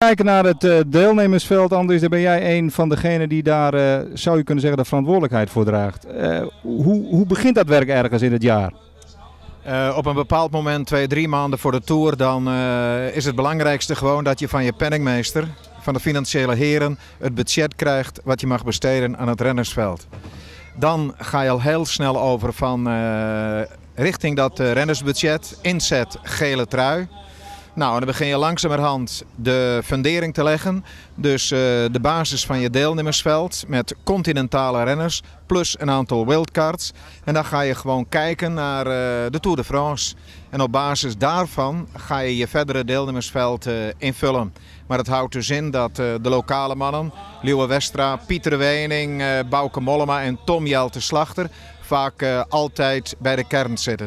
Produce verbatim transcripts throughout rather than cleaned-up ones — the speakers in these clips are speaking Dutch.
Kijken naar het uh, deelnemersveld, Andries, dan ben jij een van degenen die daar, uh, zou je kunnen zeggen, de verantwoordelijkheid voor draagt. Uh, hoe, hoe begint dat werk ergens in het jaar? Uh, op een bepaald moment, twee, drie maanden voor de Tour, dan uh, is het belangrijkste gewoon dat je van je penningmeester, van de financiële heren, het budget krijgt wat je mag besteden aan het rennersveld. Dan ga je al heel snel over van uh, richting dat uh, rennersbudget, inzet gele trui. Nou, en dan begin je langzamerhand de fundering te leggen. Dus uh, de basis van je deelnemersveld met continentale renners plus een aantal wildcards. En dan ga je gewoon kijken naar uh, de Tour de France. En op basis daarvan ga je je verdere deelnemersveld uh, invullen. Maar het houdt dus in dat uh, de lokale mannen, Liewe Westra, Pieter Wening, uh, Bauke Mollema en Tom Jelte Slachter, vaak uh, altijd bij de kern zitten.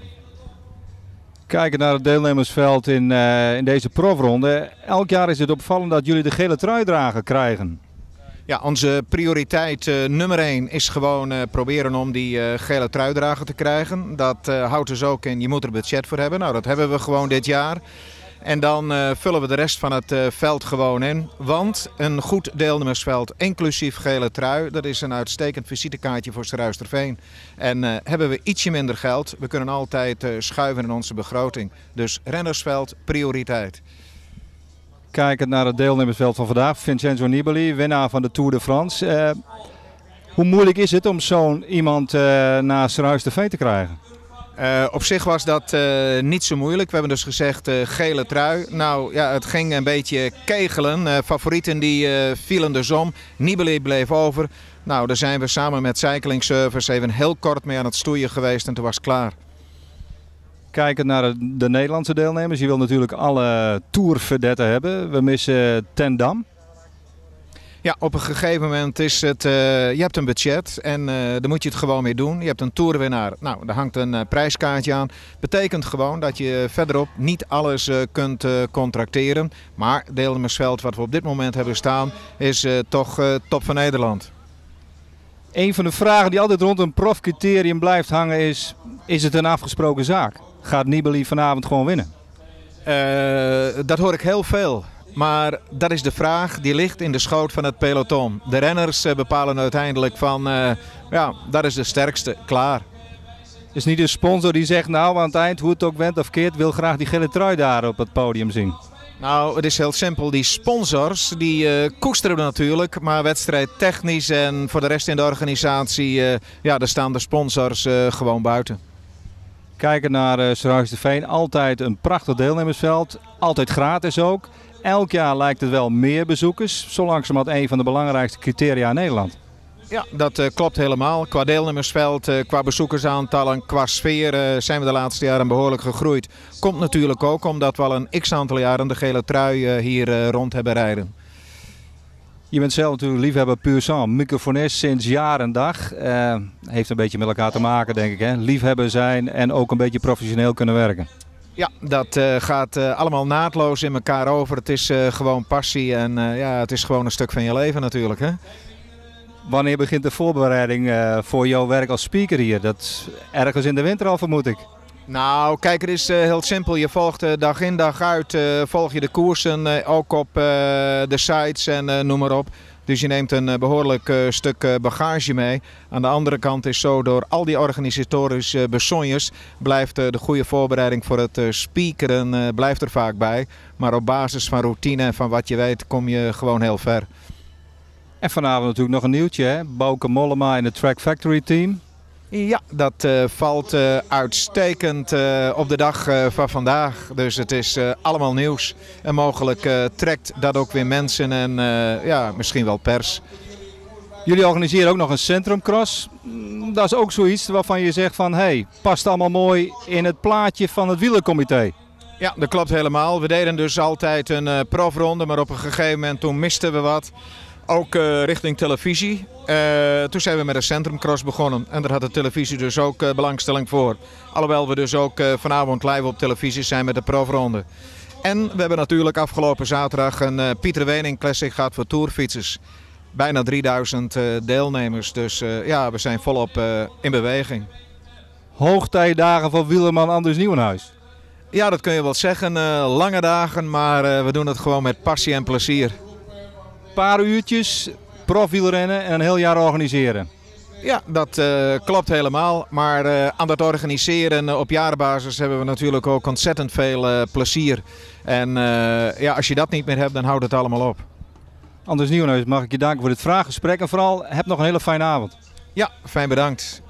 Kijken naar het deelnemersveld in, uh, in deze profronde. Elk jaar is het opvallend dat jullie de gele truidrager krijgen. Ja, onze prioriteit uh, nummer één is gewoon uh, proberen om die uh, gele truidrager te krijgen. Dat uh, houdt dus ook in, je moet er budget voor hebben. Nou, dat hebben we gewoon dit jaar. En dan uh, vullen we de rest van het uh, veld gewoon in. Want een goed deelnemersveld, inclusief gele trui, dat is een uitstekend visitekaartje voor Ruisterveen. En uh, hebben we ietsje minder geld, we kunnen altijd uh, schuiven in onze begroting. Dus rennersveld, prioriteit. Kijkend naar het deelnemersveld van vandaag, Vincenzo Nibali, winnaar van de Tour de France. Uh, hoe moeilijk is het om zo'n iemand uh, naar Ruisterveen te krijgen? Uh, op zich was dat uh, niet zo moeilijk. We hebben dus gezegd uh, gele trui. Nou ja, het ging een beetje kegelen. Uh, favorieten die uh, vielen dus om. Nibali bleef over. Nou, daar zijn we samen met Cycling Service even heel kort mee aan het stoeien geweest en toen was het klaar. Kijken naar de Nederlandse deelnemers. Je wil natuurlijk alle tourvedetten hebben. We missen Ten Dam. Ja, op een gegeven moment is het, uh, je hebt een budget en uh, daar moet je het gewoon mee doen. Je hebt een tourwinnaar, nou daar hangt een uh, prijskaartje aan. Betekent gewoon dat je verderop niet alles uh, kunt uh, contracteren. Maar het deelnemersveld wat we op dit moment hebben staan is uh, toch uh, top van Nederland. Een van de vragen die altijd rond een profcriterium blijft hangen is, is het een afgesproken zaak? Gaat Nibali vanavond gewoon winnen? Uh, dat hoor ik heel veel. Maar dat is de vraag, die ligt in de schoot van het peloton. De renners bepalen uiteindelijk van, uh, ja, dat is de sterkste, klaar. Het is niet de sponsor die zegt, nou aan het eind, hoe het ook went of keert, wil graag die gele trui daar op het podium zien. Nou, het is heel simpel. Die sponsors, die uh, koesteren natuurlijk, maar wedstrijdtechnisch en voor de rest in de organisatie, uh, ja, daar staan de sponsors uh, gewoon buiten. Kijken naar uh, Ruisterveen, altijd een prachtig deelnemersveld, altijd gratis ook. Elk jaar lijkt het wel meer bezoekers, zo langzamerhand een van de belangrijkste criteria in Nederland. Ja, dat uh, klopt helemaal. Qua deelnemersveld, uh, qua bezoekersaantallen, qua sfeer uh, zijn we de laatste jaren behoorlijk gegroeid. Komt natuurlijk ook omdat we al een x-aantal jaren de gele trui uh, hier uh, rond hebben rijden. Je bent zelf natuurlijk liefhebber puur sang, microfonist sinds jaar en dag. Uh, heeft een beetje met elkaar te maken, denk ik, hè? Liefhebber zijn en ook een beetje professioneel kunnen werken. Ja, dat uh, gaat uh, allemaal naadloos in elkaar over. Het is uh, gewoon passie en uh, ja, het is gewoon een stuk van je leven natuurlijk, hè? Wanneer begint de voorbereiding uh, voor jouw werk als speaker hier? Dat is ergens in de winter al, vermoed ik. Nou, kijk, het is uh, heel simpel. Je volgt uh, dag in dag uit, uh, volg je de koersen, uh, ook op uh, de sites en uh, noem maar op. Dus je neemt een uh, behoorlijk uh, stuk uh, bagage mee. Aan de andere kant is zo, door al die organisatorische uh, besonjes blijft uh, de goede voorbereiding voor het uh, speakeren uh, blijft er vaak bij. Maar op basis van routine en van wat je weet kom je gewoon heel ver. En vanavond natuurlijk nog een nieuwtje, hè? Bauke Mollema in het Track Factory team. Ja, dat uh, valt uh, uitstekend uh, op de dag uh, van vandaag. Dus het is uh, allemaal nieuws. En mogelijk uh, trekt dat ook weer mensen en uh, ja, misschien wel pers. Jullie organiseren ook nog een centrumcross. Dat is ook zoiets waarvan je zegt van, hey, past allemaal mooi in het plaatje van het wielercomité. Ja, dat klopt helemaal. We deden dus altijd een uh, profronde, maar op een gegeven moment toen misten we wat. Ook uh, richting televisie. Uh, toen zijn we met een centrumcross begonnen. En daar had de televisie dus ook uh, belangstelling voor. Alhoewel we dus ook uh, vanavond live op televisie zijn met de profronde. En we hebben natuurlijk afgelopen zaterdag een uh, Pieter Wening Classic gehad voor tourfietsers. Bijna drieduizend uh, deelnemers. Dus uh, ja, we zijn volop uh, in beweging. Hoogtijdagen van wielerman Andries Nieuwenhuis. Ja, dat kun je wel zeggen. Uh, lange dagen, maar uh, we doen het gewoon met passie en plezier. Een paar uurtjes, profwielrennen en een heel jaar organiseren. Ja, dat uh, klopt helemaal. Maar uh, aan het organiseren uh, op jaarbasis hebben we natuurlijk ook ontzettend veel uh, plezier. En uh, ja, als je dat niet meer hebt, dan houdt het allemaal op. Anders Nieuwenhuis, mag ik je danken voor dit vraaggesprek en vooral heb nog een hele fijne avond. Ja, fijn bedankt.